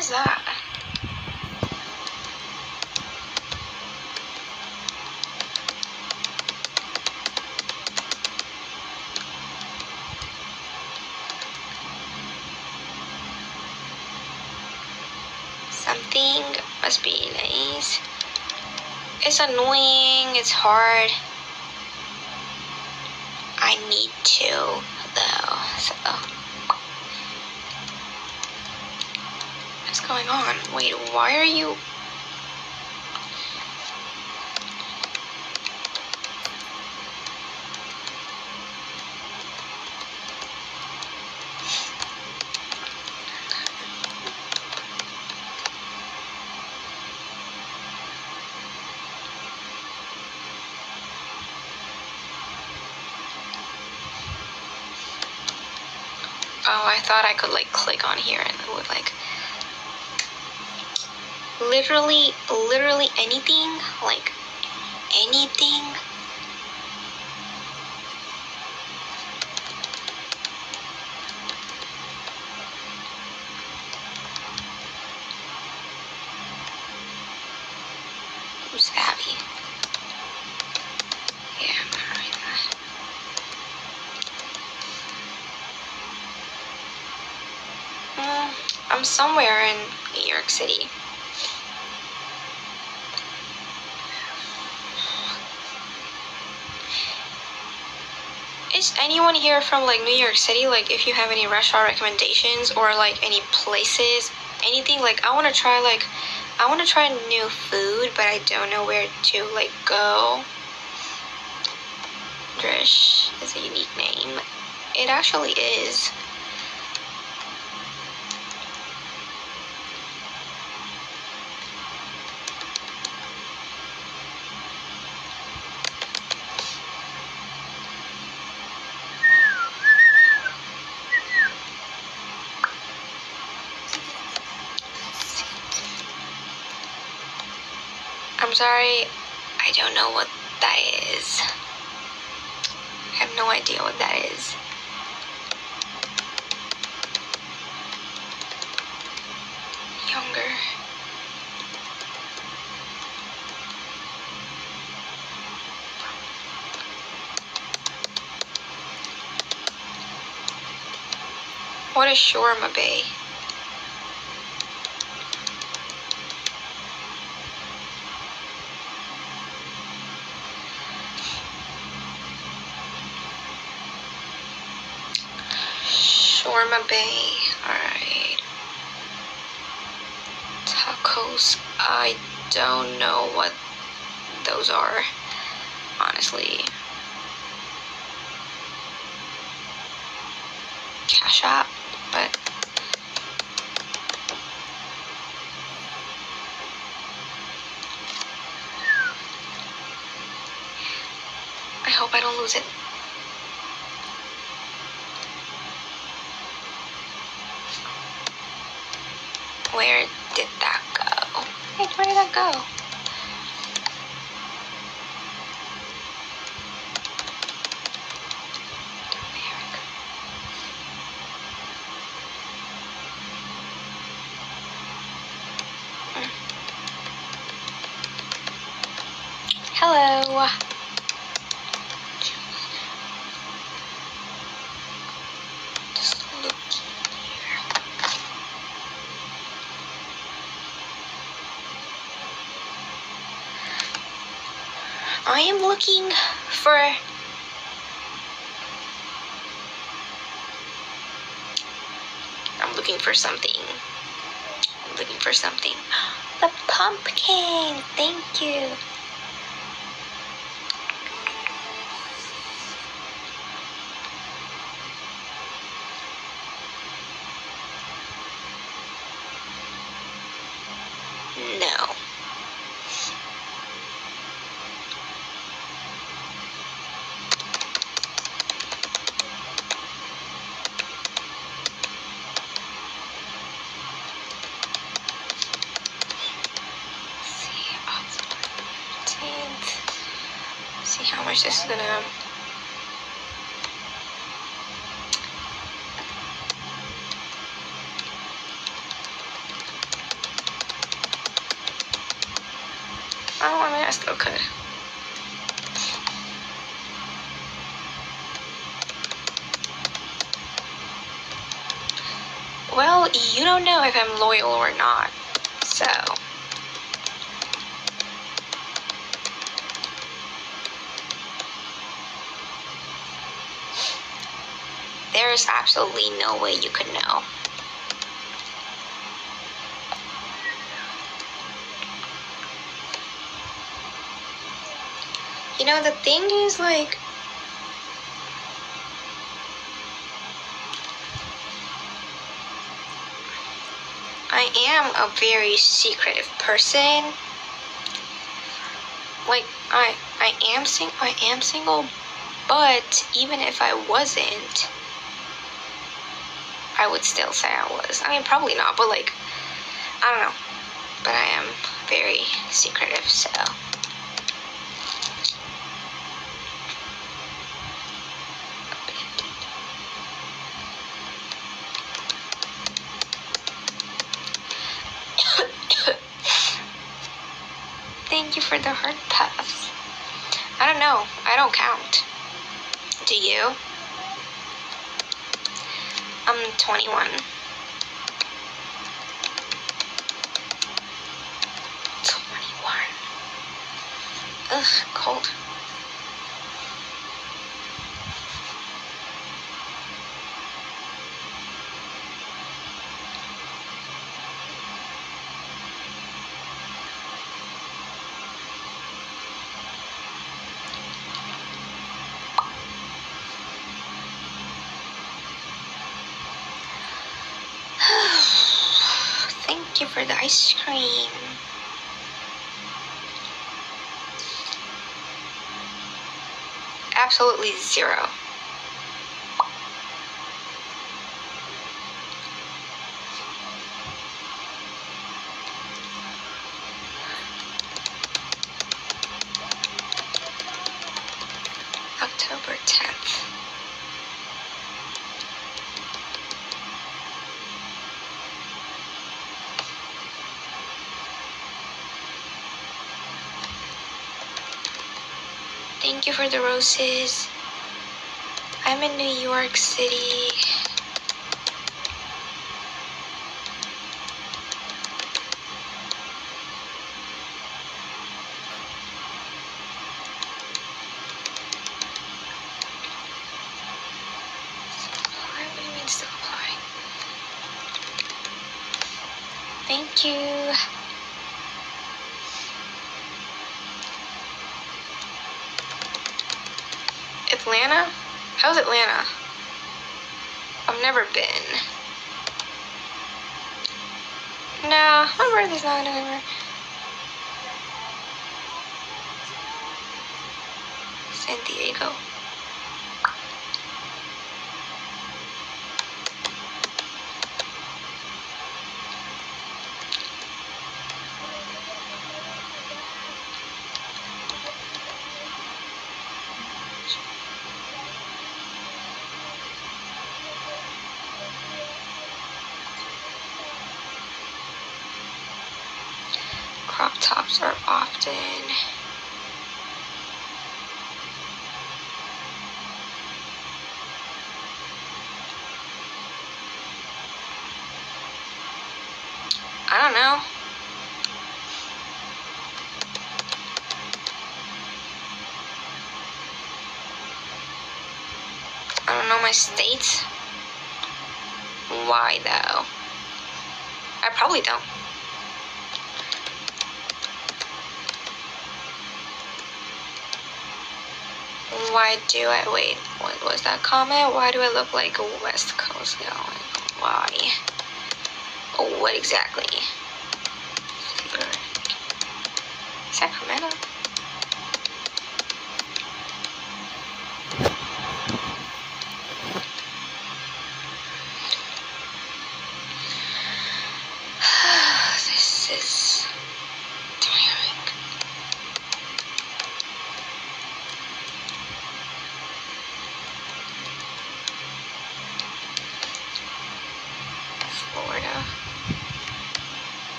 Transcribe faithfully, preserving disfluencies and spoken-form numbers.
is that? Something must be nice. It's annoying, it's hard. I need to, though, so. What's going on? Wait, why are you? Oh, I thought I could like click on here and it would like literally, literally anything, like anything. Who's Abby? Yeah, I'm gonna write that. Mm, I'm somewhere in New York City. Is anyone here from like New York City? Like if you have any restaurant recommendations or like any places, anything, like I want to try like I want to try new food, but I don't know where to like go. Drish is a unique name. It actually is. I'm sorry, I don't know what that is. I have no idea what that is. Younger. What is Shawarma Bay? Shawarma Bay, alright. Tacos, I don't know what those are, honestly. Cash App, but I hope I don't lose it. Where did that go? Wait, where did that go? Hello. Just look here. I am looking for I'm looking for something. I'm looking for something. The pumpkin. Thank you. No. See how much this is gonna Oh, I mean, I still could. Well, you don't know if I'm loyal or not, so. There's absolutely no way you could know. You know, the thing is, like, I am a very secretive person. Like, I I am sing I am single, but even if I wasn't, I would still say I was. I mean, probably not, but like, I don't know. But I am very secretive, so. Thank you for the heart puffs. I don't know. I don't count. Do you? I'm twenty-one. twenty-one. Ugh, cold. Thank you for the ice cream. Absolutely zero. October tenth. Thank you for the roses. I'm in New York City. Supply? What do you mean still apply? Thank you. Atlanta? How's Atlanta? I've never been. Nah, my birthday's not in November. San Diego. Crop tops are often. I don't know. I don't know my states. Why though? I probably don't. Why do I, wait, what was that comment? Why do I look like a West Coast guy? Why? Oh, what exactly? Sacramento?